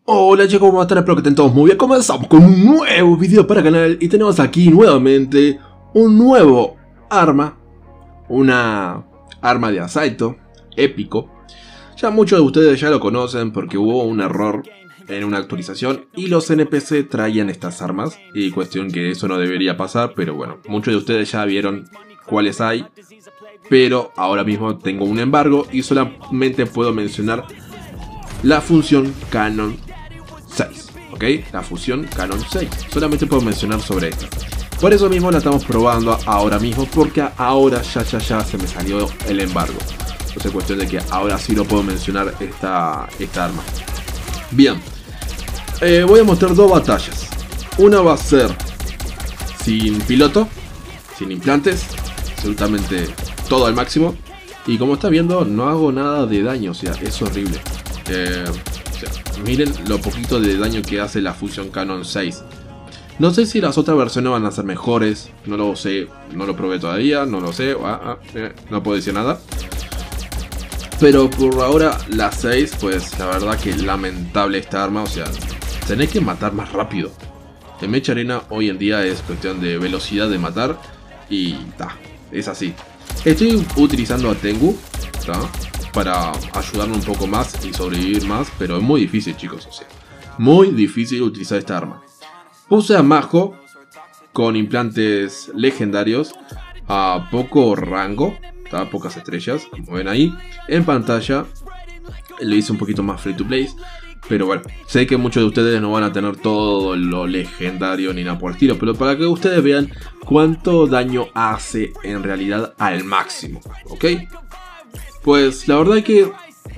Hola chicos, ¿cómo están? Espero que estén todos muy bien. Comenzamos con un nuevo video para el canal y tenemos aquí nuevamente un nuevo arma. Una arma de asalto épico. Ya muchos de ustedes ya lo conocen porque hubo un error en una actualización y los NPC traían estas armas. Y cuestión que eso no debería pasar, pero bueno, muchos de ustedes ya vieron cuáles hay. Pero ahora mismo tengo un embargo y solamente puedo mencionar la función Canon 6, ¿ok? La fusión Canon 6. Solamente puedo mencionar sobre esto. Por eso mismo la estamos probando ahora mismo, porque ahora ya se me salió el embargo. Entonces cuestión de que ahora sí lo puedo mencionar esta arma. Bien. Voy a mostrar dos batallas. Una va a ser sin piloto, sin implantes, absolutamente todo al máximo. Y como está viendo, no hago nada de daño, o sea, es horrible. Miren lo poquito de daño que hace la fusión Canon 6. No sé si las otras versiones van a ser mejores, no lo sé, no lo probé todavía, no lo sé, no puedo decir nada. Pero por ahora la 6, pues la verdad que lamentable esta arma, o sea, tenés que matar más rápido. En Mecha Arena hoy en día es cuestión de velocidad de matar y es así. Estoy utilizando a Tengu, para ayudarme un poco más y sobrevivir más, pero es muy difícil, chicos, o sea, muy difícil utilizar esta arma. Puse a Majo con implantes legendarios a poco rango, pocas estrellas, como ven ahí en pantalla. Le hice un poquito más free to play, pero bueno, sé que muchos de ustedes no van a tener todo lo legendario ni nada por el estilo, pero para que ustedes vean cuánto daño hace en realidad al máximo, ¿ok? Pues la verdad que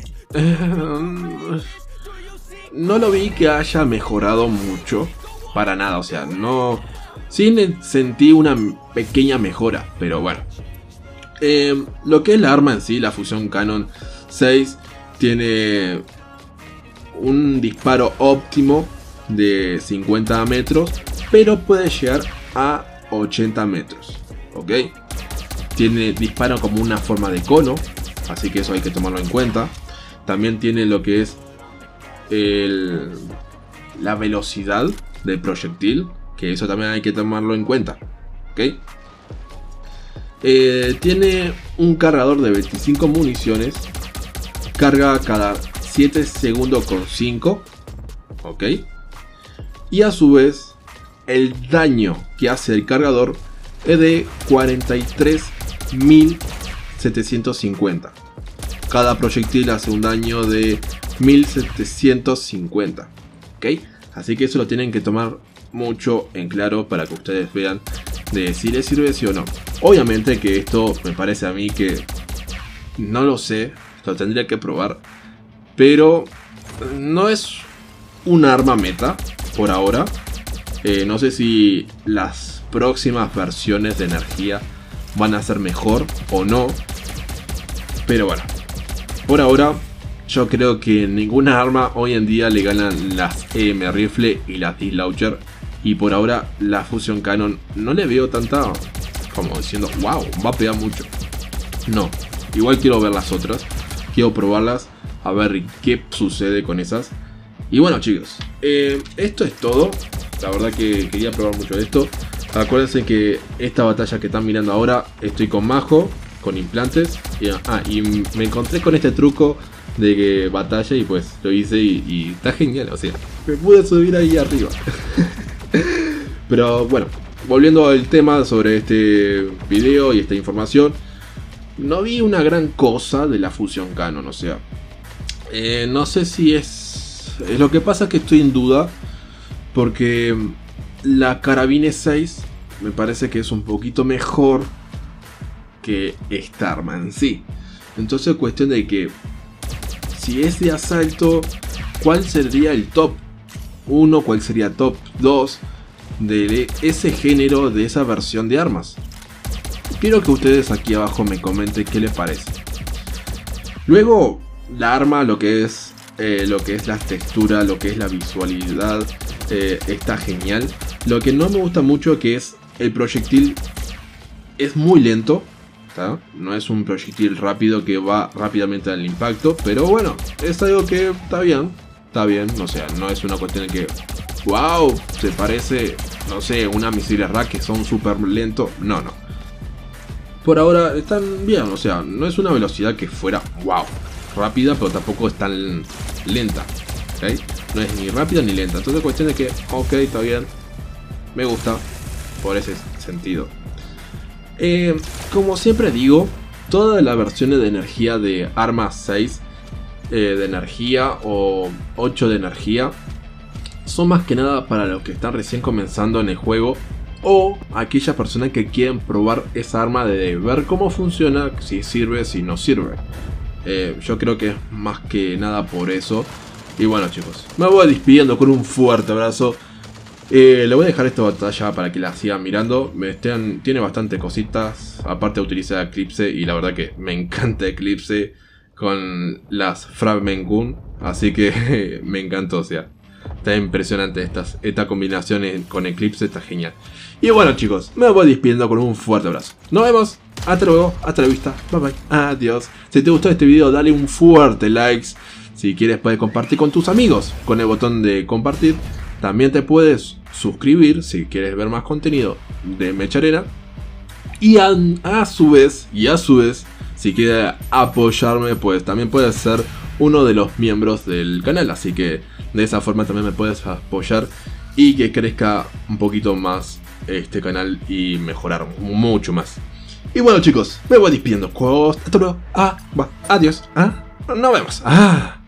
no lo vi que haya mejorado mucho, para nada, o sea, no, sí sentí una pequeña mejora, pero bueno. Lo que es la arma en sí, la fusión Canon 6, tiene un disparo óptimo de 50 metros, pero puede llegar a 80 metros, ¿ok? Tiene disparo como una forma de cono, así que eso hay que tomarlo en cuenta. También tiene lo que es la velocidad del proyectil, que eso también hay que tomarlo en cuenta, ¿ok? Tiene un cargador de 25 municiones, carga cada 7 segundos con 5, ¿ok? Y a su vez el daño que hace el cargador es de 43.750. Cada proyectil hace un daño de 1750, ¿ok? Así que eso lo tienen que tomar mucho en claro para que ustedes vean de si les sirve sí o no. Obviamente que esto me parece a mí que no lo sé, lo tendría que probar, pero no es un arma meta por ahora. No sé si las próximas versiones de energía van a ser mejor o no, pero bueno, por ahora yo creo que ninguna arma hoy en día le ganan las EM Rifle y las D-Launcher. Y por ahora la fusión Canon no le veo tanta como diciendo wow, va a pegar mucho. No, igual quiero ver las otras, quiero probarlas, a ver qué sucede con esas. Y bueno chicos, esto es todo. La verdad que quería probar mucho de esto. Acuérdense que esta batalla que están mirando ahora, estoy con Majo, con implantes. Y me encontré con este truco de que batalla y pues lo hice y está genial, o sea, me pude subir ahí arriba. Pero bueno, volviendo al tema sobre este video y esta información, no vi una gran cosa de la fusión Canon, o sea, no sé si es lo que pasa, que estoy en duda, porque la Carabine 6 me parece que es un poquito mejor que esta arma en sí. Entonces cuestión de que si es de asalto, ¿cuál sería el top 1? ¿Cuál sería top 2 de ese género, de esa versión de armas? Quiero que ustedes aquí abajo me comenten qué les parece. Luego la arma, lo que es la textura, lo que es la visualidad, está genial. Lo que no me gusta mucho que es el proyectil, es muy lento. No es un proyectil rápido que va rápidamente al impacto, pero bueno, es algo que está bien. está bien, o sea, no es una cuestión de que, wow, se parece, no sé, una misiles rack que son súper lentos, no. Por ahora están bien, o sea, no es una velocidad que fuera, wow, rápida, pero tampoco es tan lenta, ¿ok? No es ni rápida ni lenta, entonces cuestión de que, ok, está bien, me gusta, por ese sentido. Como siempre digo, todas las versiones de energía de Arma 6 de energía o 8 de energía son más que nada para los que están recién comenzando en el juego o aquellas personas que quieren probar esa arma de ver cómo funciona, si sirve, si no sirve. Yo creo que es más que nada por eso. Y bueno, chicos, me voy despidiendo con un fuerte abrazo. Le voy a dejar esta batalla para que la sigan mirando. Tiene bastante cositas. Aparte de utilizar Eclipse, y la verdad que me encanta Eclipse con las Fragment Gun. Así que me encantó, o sea, está impresionante esta combinación con Eclipse, está genial. Y bueno, chicos, me voy despidiendo con un fuerte abrazo. Nos vemos, hasta luego, hasta la vista, bye bye, adiós. Si te gustó este video, dale un fuerte like. Si quieres puedes compartir con tus amigos con el botón de compartir. También te puedes suscribir si quieres ver más contenido de Mecha Arena. Y a su vez, si quieres apoyarme, pues también puedes ser uno de los miembros del canal. Así que de esa forma también me puedes apoyar y que crezca un poquito más este canal y mejorar mucho más. Y bueno, chicos, me voy despidiendo. Hasta luego. Adiós. Nos vemos.